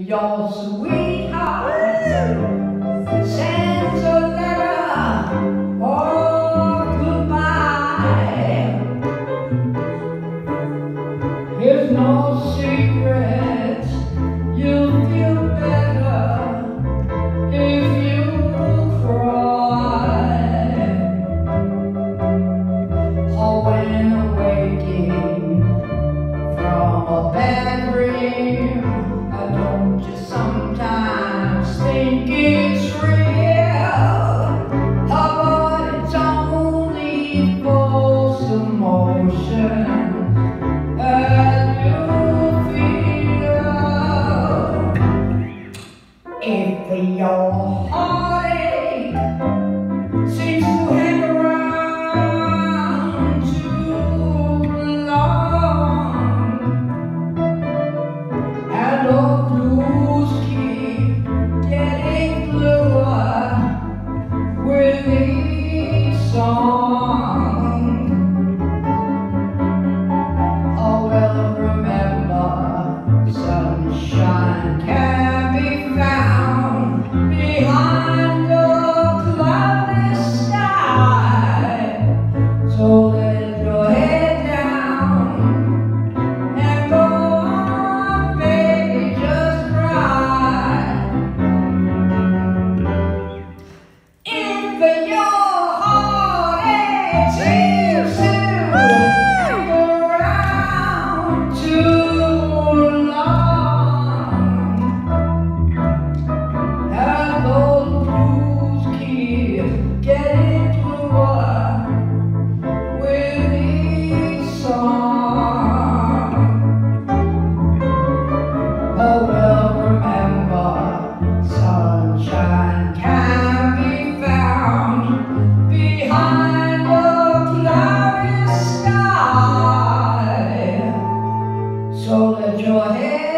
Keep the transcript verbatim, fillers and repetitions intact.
Your sweetheart sends a letter of goodbye. Here's no secret, you'll feel better if you cry. Oh, when awaking from a bad dream, don't you sometimes think it's real? How about it's only false emotion that you feel? If your heartache seems to hang around too long, and all blues keep getting bluer with each song. Oh, well, remember, sunshine can be found behind the cloudy sky. So let your head down and go on, baby, just cry. If your heartache seems to hang around too long, and those blues keep getting bluer with each song. Oh, well, remember, sunshine can be found behind the cloudy sky. So let your head